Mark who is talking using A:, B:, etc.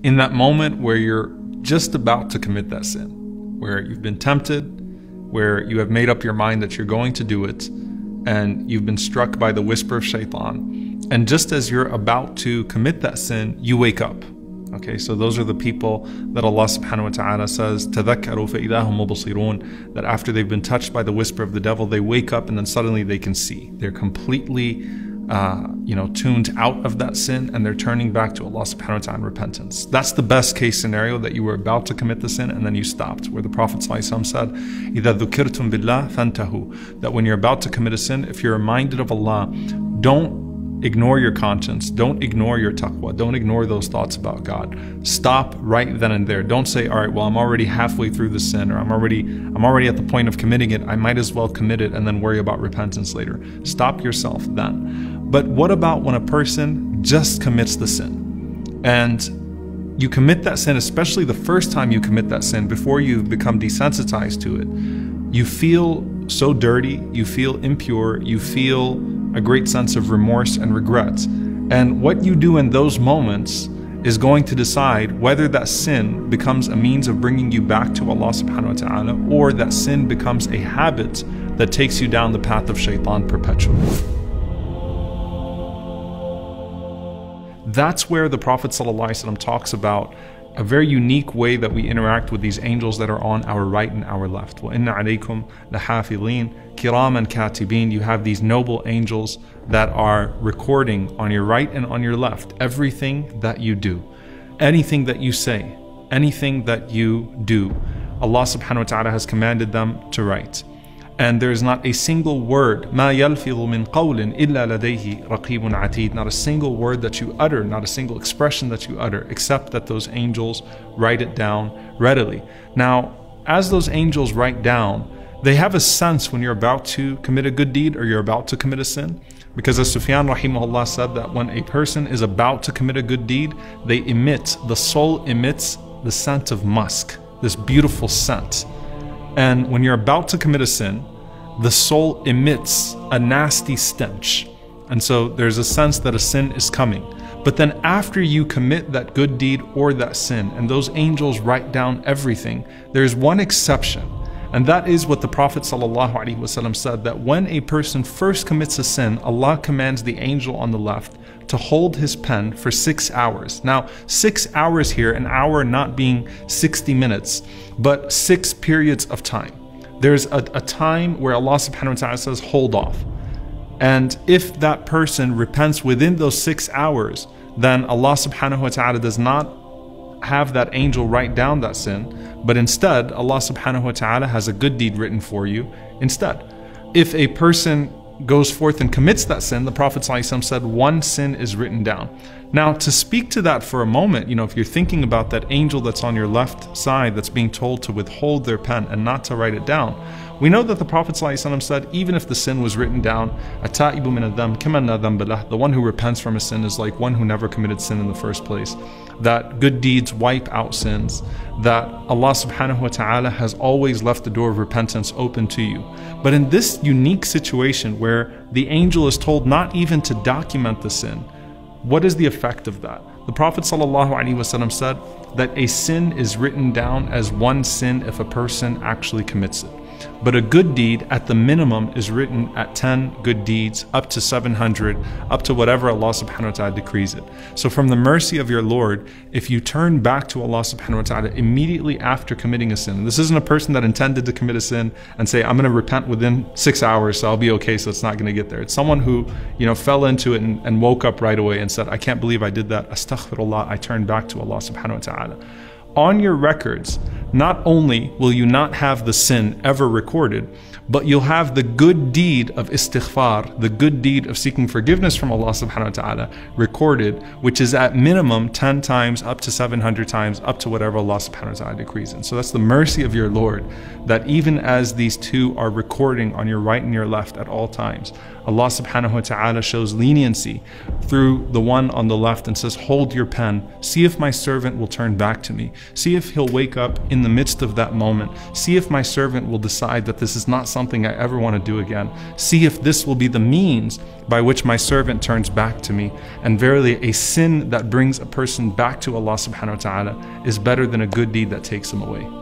A: in that moment where you're just about to commit that sin, where you've been tempted, where you have made up your mind that you're going to do it, and you've been struck by the whisper of shaitan. And just as you're about to commit that sin, you wake up. Okay, so those are the people that Allah subhanahu wa ta'ala says, تَذَكَّرُوا فَإِذَا هُمْ مُبْصِرُونَ, that after they've been touched by the whisper of the devil, they wake up and then suddenly they can see. They're completely tuned out of that sin, and they're turning back to Allah subhanahu wa ta'ala in repentance. That's the best case scenario, that you were about to commit the sin and then you stopped, where the Prophet ﷺ said, إِذَا ذُكِرْتُمْ بِاللَّهِ فَانْتَهُوا, that when you're about to commit a sin, if you're reminded of Allah, don't ignore your conscience, don't ignore your taqwa, don't ignore those thoughts about God. Stop right then and there. Don't say, all right, well, I'm already halfway through the sin, or I'm already at the point of committing it, I might as well commit it and then worry about repentance later. Stop yourself then. But what about when a person just commits the sin? And you commit that sin, especially the first time you commit that sin, before you've become desensitized to it. You feel so dirty, you feel impure, you feel a great sense of remorse and regret. And what you do in those moments is going to decide whether that sin becomes a means of bringing you back to Allah subhanahu wa ta'ala, or that sin becomes a habit that takes you down the path of shaitan perpetually. That's where the Prophet ﷺ talks about a very unique way that we interact with these angels that are on our right and our left. وَإِنَّ عَلَيْكُمْ لَحَافِظِينَ كِرَامًا كَاتِبِينَ. You have these noble angels that are recording on your right and on your left everything that you do, anything that you say, anything that you do. Allah subhanahu wa ta'ala has commanded them to write. And there is not a single word, مَا يَلْفِظُ مِنْ قَوْلٍ إِلَّا لَدَيْهِ رَقِيبٌ عَتِيدٌ, not a single word that you utter, not a single expression that you utter, except that those angels write it down readily. Now, as those angels write down, they have a sense when you're about to commit a good deed or you're about to commit a sin. Because as Sufyan rahimahullah said, that when a person is about to commit a good deed, the soul emits the scent of musk, this beautiful scent. And when you're about to commit a sin, the soul emits a nasty stench. And so there's a sense that a sin is coming. But then after you commit that good deed or that sin, and those angels write down everything, there's one exception. And that is what the Prophet ﷺ said, that when a person first commits a sin, Allah commands the angel on the left to hold his pen for 6 hours. Now, 6 hours here, an hour not being 60 minutes, but 6 periods of time. There's a time where Allah subhanahu wa ta'ala says, hold off. And if that person repents within those 6 hours, then Allah subhanahu wa ta'ala does not have that angel write down that sin, but instead Allah subhanahu wa ta'ala has a good deed written for you instead. If a person goes forth and commits that sin, the Prophet ﷺ said one sin is written down. Now, to speak to that for a moment, if you're thinking about that angel that's on your left side that's being told to withhold their pen and not to write it down, we know that the Prophet ﷺ said, even if the sin was written down, التائب من الذنب كمن لا ذنب له, the one who repents from a sin is like one who never committed sin in the first place. That good deeds wipe out sins, that Allah subhanahu wa ta'ala has always left the door of repentance open to you. But in this unique situation where the angel is told not even to document the sin, what is the effect of that? The Prophet ﷺ said that a sin is written down as one sin if a person actually commits it. But a good deed at the minimum is written at 10 good deeds, up to 700, up to whatever Allah subhanahu wa ta'ala decrees it. So from the mercy of your Lord, if you turn back to Allah subhanahu wa ta'ala immediately after committing a sin, this isn't a person that intended to commit a sin and say, I'm going to repent within 6 hours, so I'll be okay, so it's not going to get there. It's someone who, fell into it and woke up right away and said, I can't believe I did that. Astaghfirullah, I turned back to Allah subhanahu wa ta'ala. On your records, not only will you not have the sin ever recorded, but you'll have the good deed of istighfar, the good deed of seeking forgiveness from Allah subhanahu wa ta'ala recorded, which is at minimum 10 times, up to 700 times, up to whatever Allah subhanahu wa ta'ala decrees. And so that's the mercy of your Lord, that even as these two are recording on your right and your left at all times, Allah subhanahu wa ta'ala shows leniency through the one on the left and says, hold your pen, see if my servant will turn back to me, see if he'll wake up in the midst of that moment, see if my servant will decide that this is not something I ever want to do again, see if this will be the means by which my servant turns back to me. And verily a sin that brings a person back to Allah subhanahu wa ta'ala is better than a good deed that takes him away.